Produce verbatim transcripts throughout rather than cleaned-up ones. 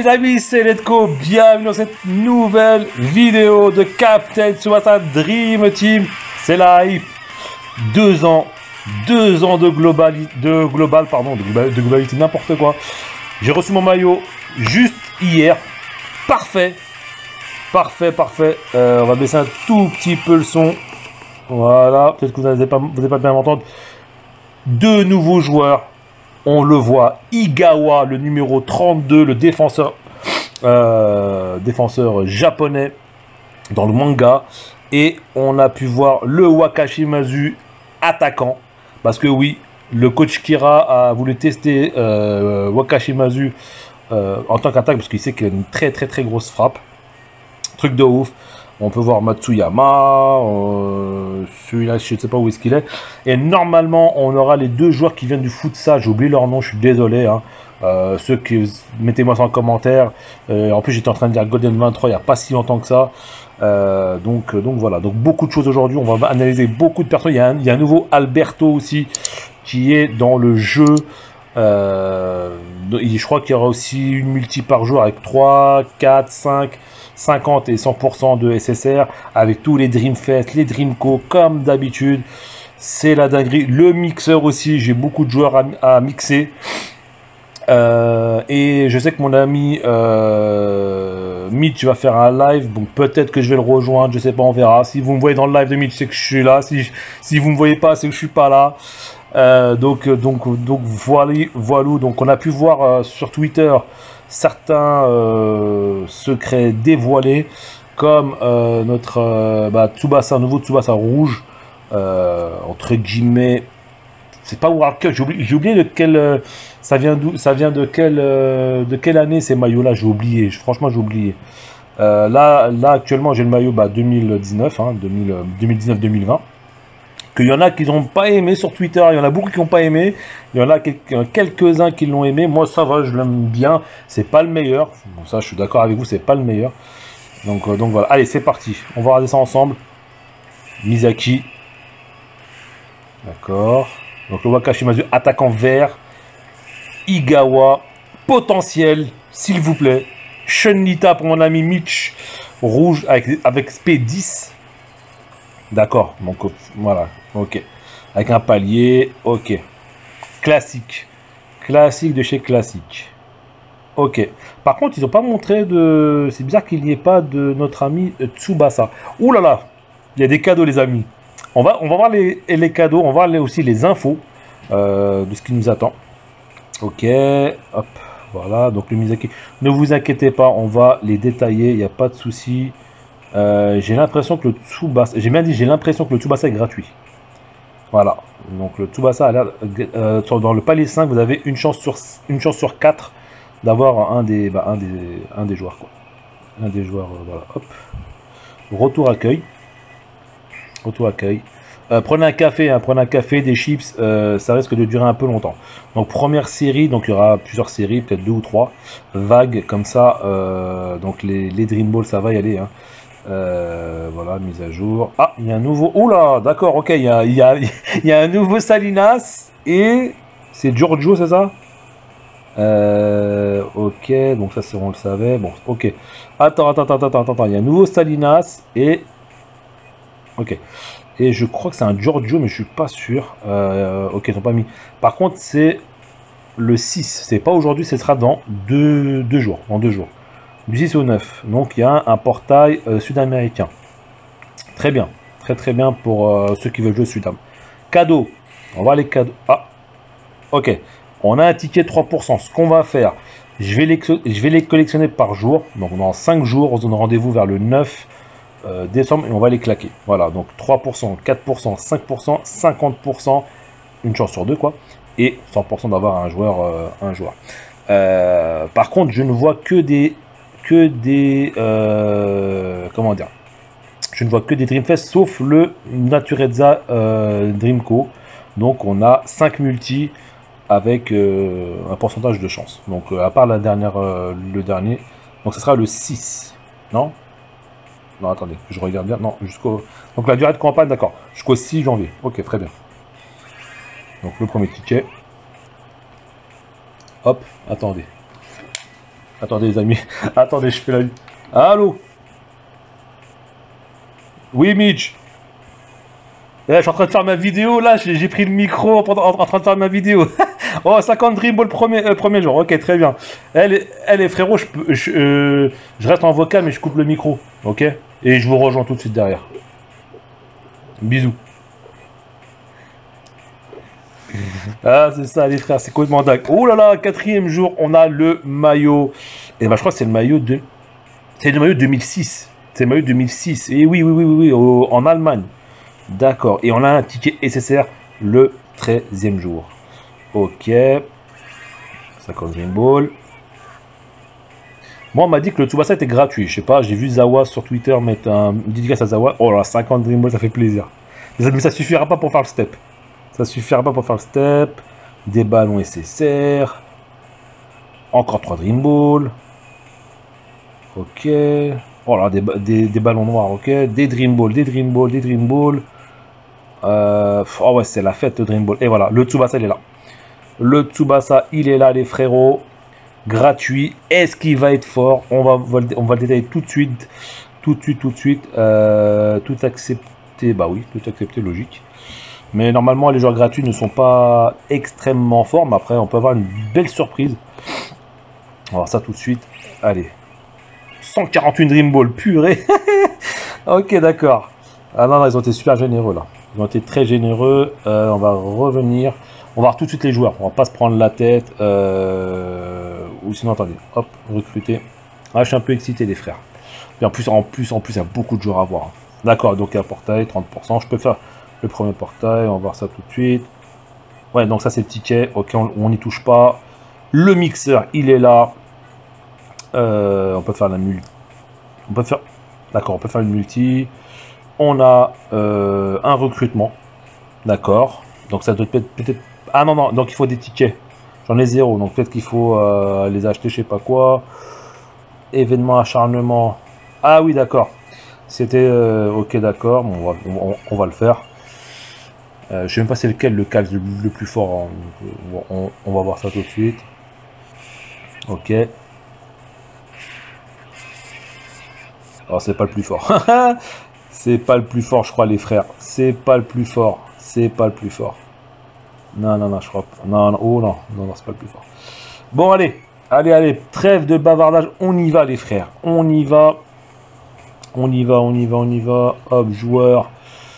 les amis, c'est Letco, bienvenue dans cette nouvelle vidéo de Captain Tsubasa Dream Team. C'est la hype, deux ans, deux ans de global, de global, pardon, de, global, de globalité, n'importe quoi. J'ai reçu mon maillot juste hier, parfait, parfait, parfait. Euh, on va baisser un tout petit peu le son, voilà, peut-être que vous n'allez pas, vous n'allez pas bien m'entendre. Deux nouveaux joueurs. On le voit, Iigawa, le numéro trente-deux, le défenseur, euh, défenseur japonais dans le manga. Et on a pu voir le Wakashimazu attaquant. Parce que oui, le coach Kira a voulu tester euh, Wakashimazu euh, en tant qu'attaque. Parce qu'il sait qu'il a une très très très grosse frappe. Truc de ouf. On peut voir Matsuyama, euh, celui-là, je ne sais pas où est-ce qu'il est. Et normalement, on aura les deux joueurs qui viennent du futsal. J'ai oublié leur nom, je suis désolé. Hein. Euh, ceux qui, mettez-moi ça en commentaire. Euh, en plus, j'étais en train de dire Golden vingt-trois il n'y a pas si longtemps que ça. Euh, donc, donc voilà, donc beaucoup de choses aujourd'hui. On va analyser beaucoup de personnes. Il y a un, il y a un nouveau Alberto aussi qui est dans le jeu. Euh, je crois qu'il y aura aussi une multi par jour avec trois, quatre, cinq... cinquante et cent pour cent de S S R avec tous les Dreamfest, les Dreamco comme d'habitude. C'est la dinguerie. Le mixeur aussi, j'ai beaucoup de joueurs à, à mixer. Euh, et je sais que mon ami euh, Mitch va faire un live. Bon, peut-être que je vais le rejoindre, je sais pas, on verra. Si vous me voyez dans le live de Mitch, c'est que je suis là. Si, si vous me voyez pas, c'est que je suis pas là. Euh, donc, donc, donc voilà, voilà. Donc on a pu voir euh, sur Twitter certains euh, secrets dévoilés, comme euh, notre euh, bah, Tsubasa, nouveau Tsubasa rouge, euh, entre guillemets, c'est pas World Cup, j'ai oublié, oublié de quel, euh, ça vient d'où, ça vient de quelle, euh, de quelle année ces maillots-là, j'ai oublié, franchement j'ai oublié. Euh, là, là actuellement j'ai le maillot bah, deux mille dix-neuf, hein, deux mille dix-neuf deux mille vingt. Qu'il y en a qui n'ont pas aimé sur Twitter, il y en a beaucoup qui n'ont pas aimé, il y en a quelques-uns qui l'ont aimé, moi ça va, je l'aime bien, c'est pas le meilleur, bon ça je suis d'accord avec vous, c'est pas le meilleur, donc, euh, donc voilà, allez c'est parti, on va regarder ça ensemble, Misaki, d'accord, donc le Wakashimazu attaquant vert, Iigawa, potentiel, s'il vous plaît, Shunita pour mon ami Mitch, rouge avec, avec S P dix, d'accord, donc voilà, ok. Avec un palier, ok. Classique. Classique de chez Classique. Ok. Par contre, ils n'ont pas montré de... C'est bizarre qu'il n'y ait pas de notre ami Tsubasa. Ouh là là, il y a des cadeaux les amis. On va, on va voir les, les cadeaux, on va voir aussi les infos euh, de ce qui nous attend. Ok, hop, voilà, donc le Misaki. Ne vous inquiétez pas, on va les détailler, il n'y a pas de souci. Euh, j'ai l'impression que le Tsubasa, j'ai bien dit, j'ai l'impression que le Tsubasa est gratuit. Voilà, donc le Tsubasa a l'air, euh, dans le palier cinq, vous avez une chance sur, une chance sur quatre d'avoir un des, bah, un, des, un des joueurs, quoi. Un des joueurs, euh, voilà, hop. Retour accueil. Retour accueil. Euh, prenez un café, hein, prenez un café, des chips, euh, ça risque de durer un peu longtemps. Donc première série, donc il y aura plusieurs séries, peut-être deux ou trois, vagues, comme ça, euh, donc les, les Dream Ball, ça va y aller, hein. Euh, voilà, mise à jour. Ah, il y a un nouveau... Oula, d'accord, ok, il y a, il y, a, il y a un nouveau Salinas. Et c'est Giorgio, c'est ça? euh, Ok, donc ça, c'est on le savait. Bon, ok. Attends, attends, attends, attends, attends. Il y a un nouveau Salinas. Et... Ok. Et je crois que c'est un Giorgio, mais je suis pas sûr. Euh, ok, ils n'ont pas mis. Par contre, c'est le six. C'est pas aujourd'hui, ce sera dans deux, deux jours. Dans deux jours. Du six au neuf, donc il y a un portail euh, sud-américain. Très bien, très très bien pour euh, ceux qui veulent jouer Sud-Am. Cadeau, on va voir les cadeaux. Ah, ok, on a un ticket trois pour cent. Ce qu'on va faire, je vais, les, je vais les collectionner par jour. Donc dans cinq jours, on se donne rendez-vous vers le neuf euh, décembre et on va les claquer. Voilà, donc trois pour cent, quatre pour cent, cinq pour cent, cinquante pour cent, une chance sur deux quoi. Et cent pour cent d'avoir un joueur. Euh, un joueur. Euh, par contre, je ne vois que des... que des euh, comment dire, je ne vois que des Dreamfest sauf le Naturezza euh, Dreamco, donc on a cinq multi avec euh, un pourcentage de chance, donc euh, à part la dernière euh, le dernier, donc ce sera le six, non non attendez, je regarde bien, non jusqu'au, donc la durée de campagne, d'accord, jusqu'au six janvier, ok très bien, donc le premier ticket, hop, attendez. Attendez les amis, attendez, je fais la... Allô? Oui Mitch. Là, je suis en train de faire ma vidéo, là, j'ai pris le micro en, en, en train de faire ma vidéo. Oh, cinquante Dream Ball premier, euh, premier jour, ok, très bien. Elle, elle est frérot, je, peux, je, euh, je reste en vocal, mais je coupe le micro, ok? Et je vous rejoins tout de suite derrière. Bisous. Ah, c'est ça, les frères, c'est complètement dingue. Oh là là, quatrième jour, on a le maillot. Et bah, je crois que c'est le maillot de... C'est le maillot deux mille six. C'est le maillot deux mille six. Et oui, oui, oui, oui, oui, au, en Allemagne. D'accord. Et on a un ticket S S R le treizième jour. Ok. cinquante Dream Ball. Moi, on m'a dit que le Tsubasa était gratuit. Je sais pas, j'ai vu Zawa sur Twitter mettre un dédicace à Zawa. Oh là, cinquante Dream Ball, ça fait plaisir. Mais ça suffira pas pour faire le step. Ça suffira pas pour faire le step. Des ballons S S R. Encore trois Dream Ball. Ok. Oh là, des, des, des ballons noirs, ok. Des Dream Ball, des Dream Ball, des Dream Ball. Euh, oh ouais, c'est la fête, le Dream Ball. Et voilà, le Tsubasa, il est là. Le Tsubasa, il est là, les frérots. Gratuit. Est-ce qu'il va être fort? On va, on va le détailler tout de suite. Tout de suite, tout de suite. Euh, tout accepté. Bah oui, tout accepté, logique. Mais normalement, les joueurs gratuits ne sont pas extrêmement forts. Mais après, on peut avoir une belle surprise. On va voir ça tout de suite. Allez. cent quarante-huit Dream Ball, purée. Ok, d'accord. Ah non, non, ils ont été super généreux là. Ils ont été très généreux. Euh, on va revenir. On va voir tout de suite les joueurs. On va pas se prendre la tête. Euh... Ou sinon, attendez. Hop, recruter. Ah, je suis un peu excité, les frères. Et en plus, en plus, en plus, il y a beaucoup de joueurs à voir. D'accord, donc il y a un portail, trente pour cent. Je peux faire le premier portail. On va voir ça tout de suite. Ouais, donc ça, c'est le ticket. Ok, on n'y touche pas. Le mixeur, il est là. Euh, on peut faire la multi. On peut faire. D'accord, on peut faire une multi. On a euh, un recrutement. D'accord. Donc ça doit être peut-être. Ah non, non, donc il faut des tickets. J'en ai zéro. Donc peut-être qu'il faut euh, les acheter, je sais pas quoi. Événement acharnement. Ah oui, d'accord. C'était. Euh, ok, d'accord. Bon, on, va, on, on va le faire. Euh, je sais même pas c'est lequel le calque le, le plus fort. Hein. On, on va voir ça tout de suite. Ok. Alors c'est pas le plus fort. C'est pas le plus fort, je crois, les frères. C'est pas le plus fort. C'est pas le plus fort. Non, non, non, je crois pas. Non, non, oh non, non, non, c'est pas le plus fort. Bon, allez, allez, allez, trêve de bavardage. On y va, les frères. On y va. On y va, on y va, on y va. Hop, joueur.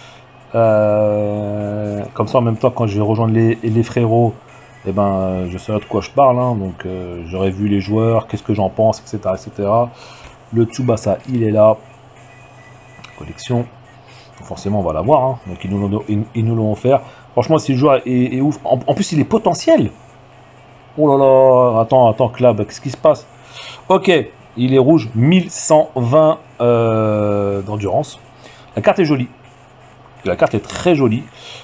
Euh, comme ça, en même temps, quand je vais rejoindre les, les frérots, eh ben, je saurai de quoi je parle. Hein. Donc, euh, j'aurais vu les joueurs, qu'est-ce que j'en pense, et cetera, et cetera. Le Tsubasa, il est là. Collection. Forcément, on va l'avoir. Hein. Donc, ils nous l'ont ils, ils nous l'ont offert. Franchement, si le joueur est, est ouf. En, en plus, il est potentiel. Oh là là. Attends, attends, Club. Qu'est-ce qui se passe? Ok. Il est rouge. mille cent vingt euh, d'endurance. La carte est jolie. La carte est très jolie.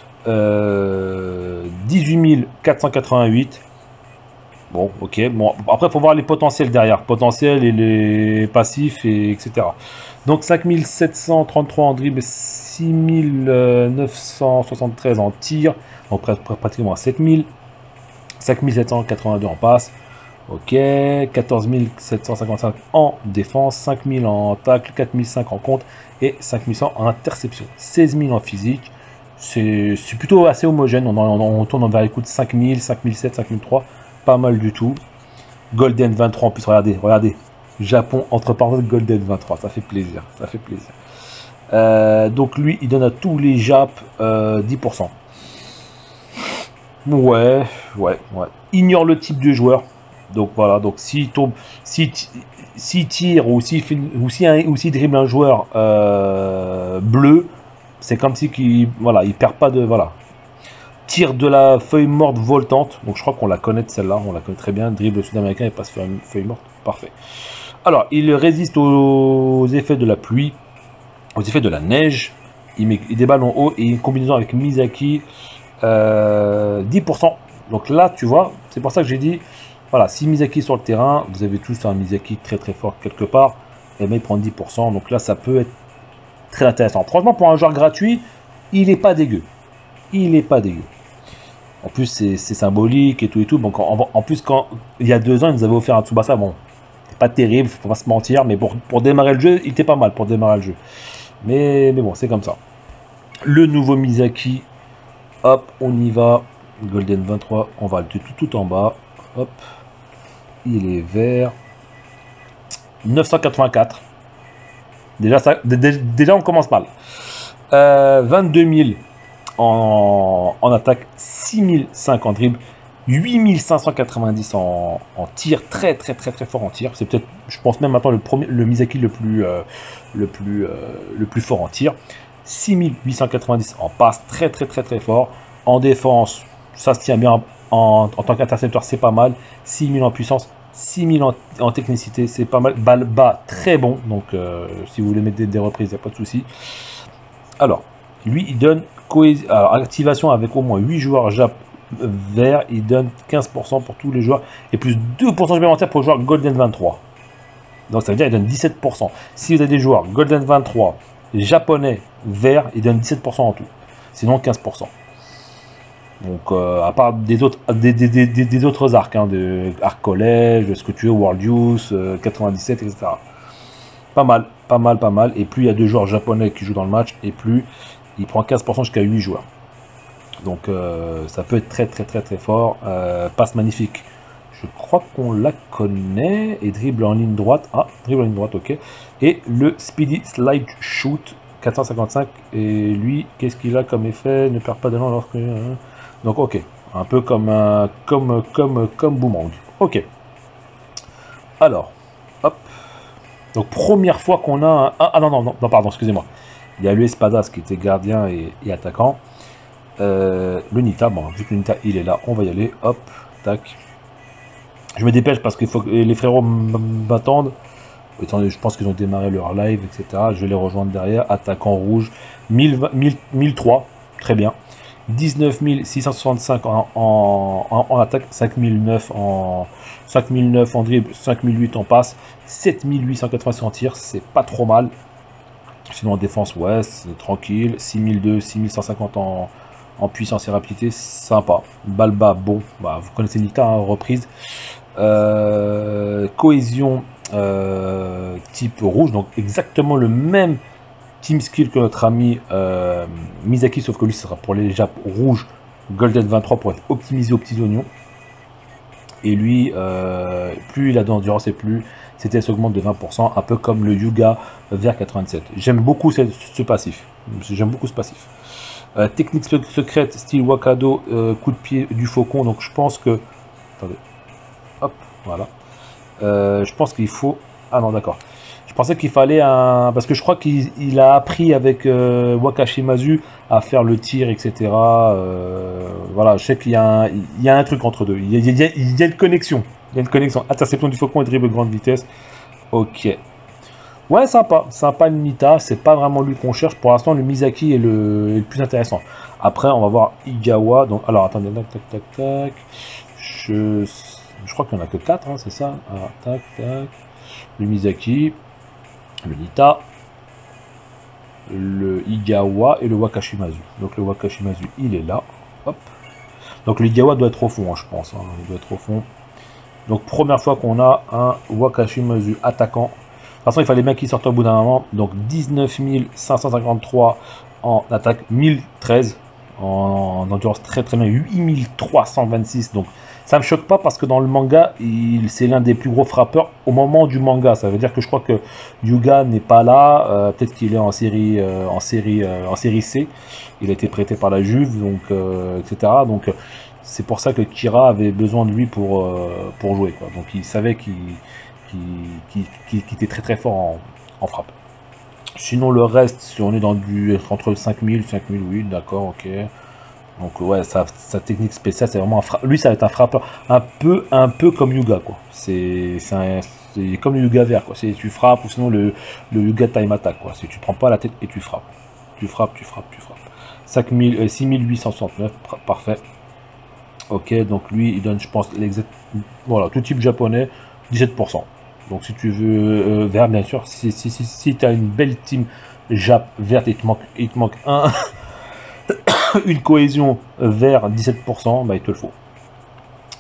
Euh, dix-huit mille quatre cent quatre-vingt-huit. Bon, ok. Bon, après, il faut voir les potentiels derrière. Potentiels et les passifs, et etc. Donc, cinq mille sept cent trente-trois en dribble, six mille neuf cent soixante-treize en tir. Donc, pratiquement à sept mille. cinq mille sept cent quatre-vingt-deux en passe. Ok. quatorze mille sept cent cinquante-cinq en défense. cinq mille en tacle. quatre mille cinq en compte. Et cinq mille cent en interception. seize mille en physique. C'est plutôt assez homogène. On, on, on tourne vers les coups de cinq mille, cinq mille sept, cinq mille trois. Pas mal du tout. Golden vingt-trois en plus, regardez, regardez. Japon, entre parenthèses, Golden vingt-trois, ça fait plaisir, ça fait plaisir. Euh, donc lui, il donne à tous les Japs euh, dix pour cent. Ouais, ouais, ouais. Ignore le type de joueur. Donc voilà, donc s'il tombe, s'il si tire ou s'il ou si ou si dribble un joueur euh, bleu, c'est comme si qu'il voilà, il perd pas de voilà. Tire de la feuille morte voltante. Donc je crois qu'on la connaît celle-là. On la connaît très bien. Dribble sud-américain et passe feuille, feuille morte. Parfait. Alors, il résiste aux effets de la pluie, aux effets de la neige. Il met des ballons hauts et une combinaison avec Misaki. Euh, dix pour cent. Donc là, tu vois, c'est pour ça que j'ai dit, voilà, si Misaki est sur le terrain, vous avez tous un Misaki très très fort quelque part, et bien il prend dix pour cent. Donc là, ça peut être très intéressant. Franchement, pour un joueur gratuit, il n'est pas dégueu. Il n'est pas dégueu. En plus, c'est symbolique et tout et tout. Donc, en, en plus, quand il y a deux ans, ils nous avaient offert un Tsubasa. Bon, pas terrible, faut pas se mentir, mais pour, pour démarrer le jeu, il était pas mal pour démarrer le jeu. Mais, mais bon, c'est comme ça. Le nouveau Misaki, hop, on y va. Golden vingt-trois, on va le tout, tout en bas. Hop, il est vert. neuf cent quatre-vingt-quatre. Déjà, ça, déjà on commence mal. Euh, vingt-deux mille en, en attaque, six mille cinq en dribble, huit mille cinq cent quatre-vingt-dix en, en tir, très très très très fort en tir. C'est peut-être, je pense même maintenant le premier, le Misaki le plus, euh, le plus, euh, le plus fort en tir. six mille huit cent quatre-vingt-dix en passe, très très très très fort. En défense, ça se tient bien en, en, en tant qu'intercepteur, c'est pas mal. six mille en puissance, six mille en, en technicité, c'est pas mal. Balle bas, très bon. Donc euh, si vous voulez mettre des, des reprises, il n'y a pas de souci. Alors, lui, il donne cohésion, alors, activation avec au moins huit joueurs Jap vert, il donne quinze pour cent pour tous les joueurs et plus deux pour cent supplémentaires pour le joueur Golden vingt-trois. Donc ça veut dire qu'il donne dix-sept pour cent. Si vous avez des joueurs Golden vingt-trois japonais vert, il donne dix-sept pour cent en tout. Sinon quinze pour cent. Donc euh, à part des autres des, des, des, des autres arcs, hein, de arc collège, ce que tu veux, World Youth, euh, quatre-vingt-dix-sept, et cetera. Pas mal, pas mal, pas mal. Et plus il y a deux joueurs japonais qui jouent dans le match, et plus il prend quinze pour cent jusqu'à huit joueurs. Donc euh, ça peut être très très très très fort. Euh, passe magnifique. Je crois qu'on la connaît. Et dribble en ligne droite. Ah, dribble en ligne droite, ok. Et le Speedy Slide Shoot quatre cent cinquante-cinq. Et lui, qu'est-ce qu'il a comme effet? Ne perd pas d'élan lorsque... Donc ok. Un peu comme un comme comme comme Boomerang. Ok. Alors, hop. Donc première fois qu'on a un... Ah, ah non, non, non, non, pardon, excusez-moi. Il y a le Espadas qui était gardien et, et attaquant. Euh, le Nita, bon, vu que le Nita il est là, on va y aller. Hop, tac. Je me dépêche parce qu'il faut que les frérots m'attendent. Je pense qu'ils ont démarré leur live, et cetera. Je vais les rejoindre derrière. Attaquant rouge, mille, mille, mille trois, très bien. dix-neuf mille six cent soixante-cinq en, en, en, en attaque, cinq mille neuf en cinq mille neuf en dribble, cinq mille huit en passe, sept mille huit cent quatre-vingts en tir, c'est pas trop mal. Sinon en défense, ouais, c'est tranquille. six mille deux, six mille cent cinquante en, en puissance et rapidité, sympa. Balle bas, bon, bah, vous connaissez Nita, hein, reprise. Euh, cohésion euh, type rouge, donc exactement le même team skill que notre ami euh, Misaki, sauf que lui, ce sera pour les Jap rouges, Golden vingt-trois pour être optimisé aux petits oignons. Et lui, euh, plus il a d'endurance et plus ses tests augmentent de vingt pour cent, un peu comme le Yuga vert quatre-vingt-sept. J'aime beaucoup ce, ce passif. J'aime beaucoup ce passif. Euh, technique secrète, style Wakado, euh, coup de pied du faucon. Donc je pense que... Attendez. Hop, voilà. Euh, je pense qu'il faut... Ah non, d'accord. Je pensais qu'il fallait un... Parce que je crois qu'il a appris avec euh, Wakashimazu à faire le tir, et cetera. Euh, voilà, je sais qu'il y, y a un truc entre deux. Il y a, il y a, il y a une connexion. Il y a une connexion. Interception du faucon et dribble grande vitesse. Ok. Ouais, sympa. Sympa le Nita. C'est pas vraiment lui qu'on cherche. Pour l'instant, le Misaki est le, est le plus intéressant. Après, on va voir Igawa. Donc, alors, attendez. Tac, tac, tac, tac. Je, je crois qu'il n'y en a que quatre, hein, c'est ça. Alors, tac, tac. Le Misaki. Le Nita, le Igawa et le Wakashimazu. Donc le Wakashimazu, il est là. Hop. Donc le Igawa doit être au fond, hein, je pense. Hein. Il doit être au fond. Donc première fois qu'on a un Wakashimazu attaquant. De toute façon, il fallait bien qu'il sorte au bout d'un moment. Donc dix-neuf mille cinq cent cinquante-trois en attaque, mille treize en, en endurance, très très bien, huit mille trois cent vingt-six. Donc ça me choque pas parce que dans le manga, c'est l'un des plus gros frappeurs au moment du manga. Ça veut dire que je crois que Yuga n'est pas là. Euh, Peut-être qu'il est en série, euh, en série, euh, en série C. Il a été prêté par la Juve, donc euh, et cetera. Donc c'est pour ça que Kira avait besoin de lui pour euh, pour jouer, quoi. Donc il savait qu'il qu'il qu'il, qu'il, qu'il était très très fort en, en frappe. Sinon le reste, si on est dans du entre cinq mille, cinq mille, oui, d'accord, ok. Donc ouais, sa, sa technique spéciale, c'est vraiment un frappeur. Lui, ça va être un frappeur un peu, un peu comme Yuga, quoi. C'est comme le Yuga vert, quoi. Tu frappes, ou sinon le, le Yuga time attack, quoi. Si tu prends pas la tête et tu frappes. Tu frappes, tu frappes, tu frappes. cinq mille, euh, six mille huit cent soixante-neuf, parfait. Ok, donc lui, il donne, je pense, l'exact... Voilà, tout type japonais, dix-sept pour cent. Donc si tu veux euh, vert, bien sûr, si, si, si, si tu as une belle team Jap verte, il te manque, il te manque un... une cohésion vers dix-sept pour cent, bah il te le faut.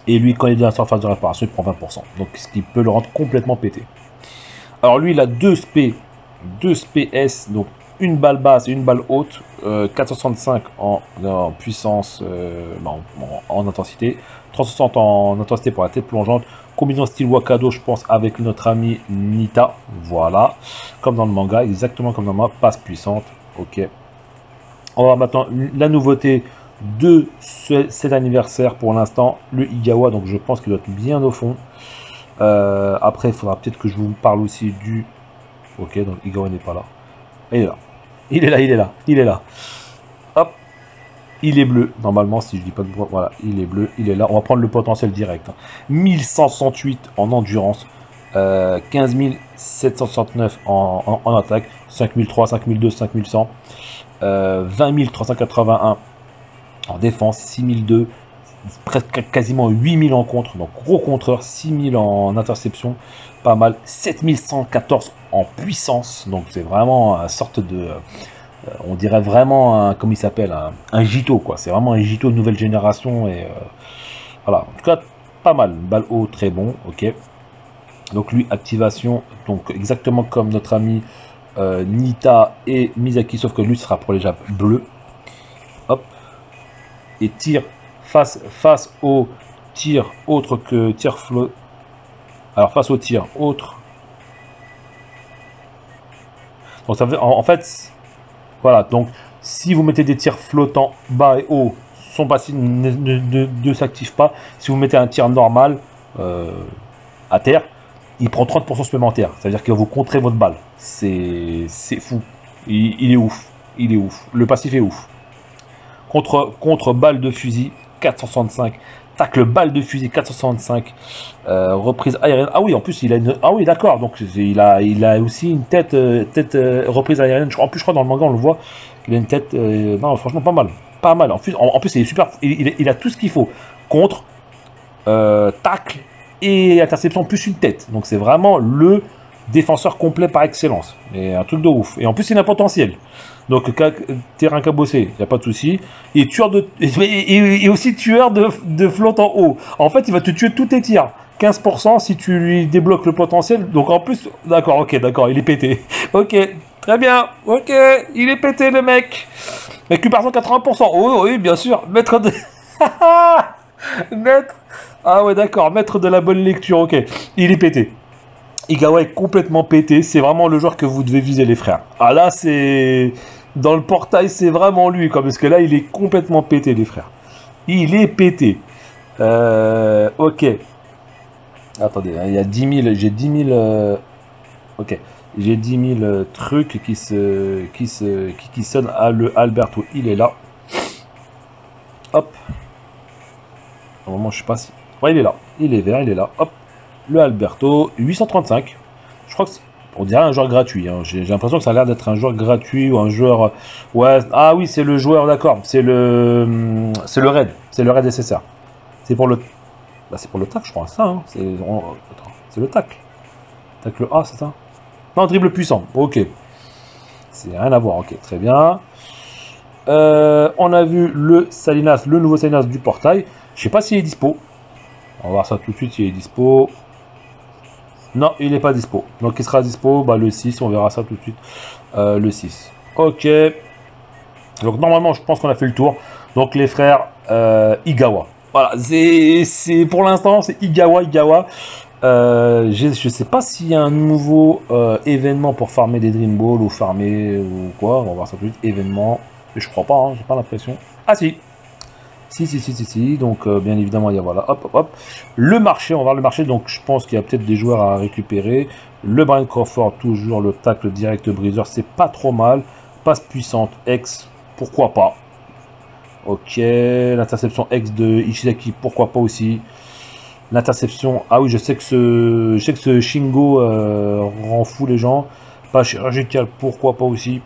Et lui, quand il est en phase de réparation, il prend vingt pour cent. Donc, ce qui peut le rendre complètement pété. Alors, lui, il a deux S P, deux S P S, donc une balle basse et une balle haute, euh, quatre cent soixante-cinq en, en puissance, euh, en, en, en intensité, trois cent soixante en intensité pour la tête plongeante, combinaison style Wakado, je pense, avec notre ami Nita, voilà, comme dans le manga, exactement comme dans le manga, passe puissante, ok. On va voir maintenant la nouveauté de ce, cet anniversaire pour l'instant, le Igawa, donc je pense qu'il doit être bien au fond. Euh, après, il faudra peut-être que je vous parle aussi du... Ok, donc Igawa n'est pas là. Il est là. Il est là, il est là, il est là. Hop. Il est bleu, normalement, si je dis pas de... Voilà, il est bleu, il est là. On va prendre le potentiel direct. Hein. mille cent soixante-huit en endurance. Euh, quinze mille sept cent soixante-neuf en, en, en attaque. cinq mille trois, cinq mille deux, cinq mille cent. Euh, vingt mille trois cent quatre-vingt-un en défense. six mille deux. Presque quasiment huit mille en contre. Donc gros contreur. six mille en interception. Pas mal. sept mille cent quatorze en puissance. Donc c'est vraiment une sorte de... Euh, on dirait vraiment, un, comme il s'appelle, un, un Jito, quoi. C'est vraiment un Jito de nouvelle génération. Et euh, voilà. En tout cas, pas mal. Balle haut, très bon. Ok. Donc lui, activation. Donc exactement comme notre ami euh, Nita et Misaki. Sauf que lui sera pour les japs bleus. Hop. Et tir face, face au tir autre que tir flot. Alors face au tir autre. Donc ça veut, en, en fait, voilà. Donc si vous mettez des tirs flottants bas et haut, son passif ne, ne, ne, ne s'active pas. Si vous mettez un tir normal euh, à terre, il prend trente pour cent supplémentaire. C'est-à-dire qu'il va vous contrer votre balle. C'est fou. Il, il est ouf. Il est ouf. Le passif est ouf. Contre, contre balle de fusil, quatre cent soixante-cinq. Tacle balle de fusil, quatre cent soixante-cinq. Euh, reprise aérienne. Ah oui, en plus, il a une... Ah oui, d'accord. Donc, il a, il a aussi une tête, euh, tête euh, reprise aérienne. En plus, je crois, dans le manga, on le voit. Il a une tête... Euh... Non, franchement, pas mal. Pas mal. En plus, en, en plus il est super... Il, il, il a tout ce qu'il faut. Contre, euh, tacle et interception, plus une tête. Donc, c'est vraiment le défenseur complet par excellence. Et un truc de ouf. Et en plus, il a un potentiel. Donc, terrain cabossé, il n'y a pas de souci. Et tueur de, et, et, et aussi tueur de, de flotte en haut. En fait, il va te tuer tous tes tirs. quinze pour cent si tu lui débloques le potentiel. Donc, en plus, d'accord, ok, d'accord, il est pété. Ok, très bien. Ok, il est pété, le mec. Récupération quatre-vingts pour cent. Oh, oui, bien sûr. Maître de... Maître... Ah ouais, d'accord. Maître de la bonne lecture, ok. Il est pété. Igawa est complètement pété, c'est vraiment le joueur que vous devez viser, les frères. Ah là, c'est... Dans le portail, c'est vraiment lui, quoi, parce que là, il est complètement pété, les frères. Il est pété. Euh... Ok. Attendez, il y a dix mille... J'ai dix mille... Euh... Ok. J'ai dix mille trucs qui se... Qui se... Qui, qui sonnent à le Alberto. Il est là. Hop. Normalement, je sais pas si... Ouais, il est là. Il est vert, il est là. Hop. Le Alberto, huit cent trente-cinq. Je crois que on dirait un joueur gratuit. Hein. J'ai l'impression que ça a l'air d'être un joueur gratuit ou un joueur... Ouais, ah oui, c'est le joueur, d'accord. C'est le... C'est le raid. C'est le raid S S R. C'est pour le... Bah, c'est pour le tac, je crois. Ça, hein. C'est on... le tac. Tacle A, c'est ça? Non, dribble puissant. Ok. C'est rien à voir. Ok, très bien. Euh, on a vu le Salinas, le nouveau Salinas du portail. Je sais pas s'il est dispo. On va voir ça tout de suite s'il est dispo. Non, il n'est pas dispo. Donc il sera dispo bah, le six, on verra ça tout de suite. Euh, le six. Ok. Donc normalement, je pense qu'on a fait le tour. Donc les frères euh, Igawa. Voilà, c'est pour l'instant, c'est Igawa, Igawa. Euh, je ne sais pas s'il y a un nouveau euh, événement pour farmer des Dream Ball ou farmer ou quoi. On va voir ça tout de suite. Événement. Mais je crois pas, hein, j'ai pas l'impression. Ah si. Si, si, si, si, si, donc euh, bien évidemment, il y a voilà, hop, hop, hop. Le marché, on va voir le marché, donc je pense qu'il y a peut-être des joueurs à récupérer. Le Brian Crawford, toujours le tacle direct briseur, c'est pas trop mal. Passe puissante, X, pourquoi pas. Ok, l'interception X de Ishizaki, pourquoi pas aussi. L'interception, ah oui, je sais que ce, je sais que ce Shingo euh, rend fou les gens. Pas chirurgical, pourquoi pas aussi.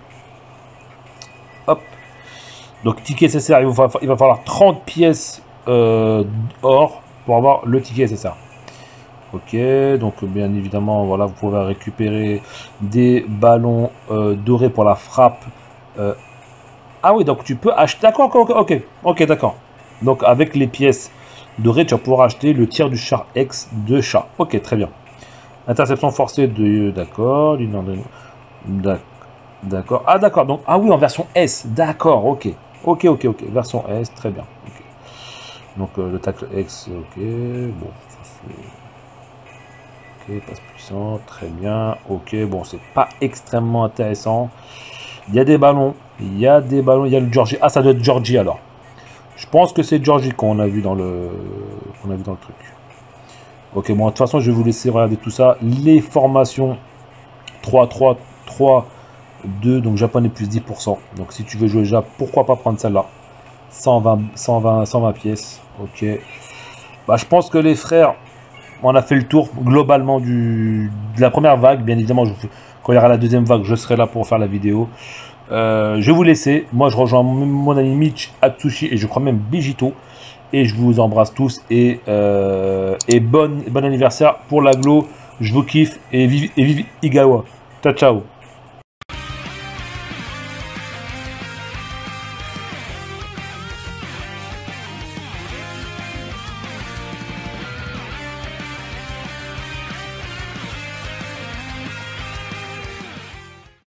Hop. Donc ticket S S R, il va, il va falloir trente pièces euh, or pour avoir le ticket S S R. Ok, donc bien évidemment, voilà, vous pouvez récupérer des ballons euh, dorés pour la frappe. Euh, ah oui, donc tu peux acheter. D'accord, ok, ok, ok, d'accord. Donc avec les pièces doré, tu vas pouvoir acheter le tiers du char X de chat. Ok, très bien. Interception forcée de... D'accord. D'accord. Ah, d'accord. Donc, ah oui, en version S. D'accord, ok. Ok, ok, ok. Version S, très bien. Okay. Donc, euh, le tacle X, ok. Bon, ça c'est... Ok, passe puissant, très bien. Ok, bon, c'est pas extrêmement intéressant. Il y a des ballons. Il y a des ballons. Il y a le Georgie. Ah, ça doit être Georgie alors. Je pense que c'est Georgie qu'on a vu dans le qu'on a vu dans le truc. Ok, bon, de toute façon, je vais vous laisser regarder tout ça. Les formations trois, trois, trois, deux, donc japonais plus dix pour cent. Donc si tu veux jouer Jap, pourquoi pas prendre celle-là. cent vingt, cent vingt, cent vingt pièces. Ok. Bah, je pense que les frères, on a fait le tour globalement du, de la première vague. Bien évidemment, je, quand il y aura la deuxième vague, je serai là pour faire la vidéo. Euh, je vais vous laisser. Moi, je rejoins mon ami Mitch, Atsushi et je crois même Bigito. Et je vous embrasse tous. Et, euh, et bon, bon anniversaire pour l'aglo. Je vous kiffe. Et vive, et vive Igawa. Ciao, ciao.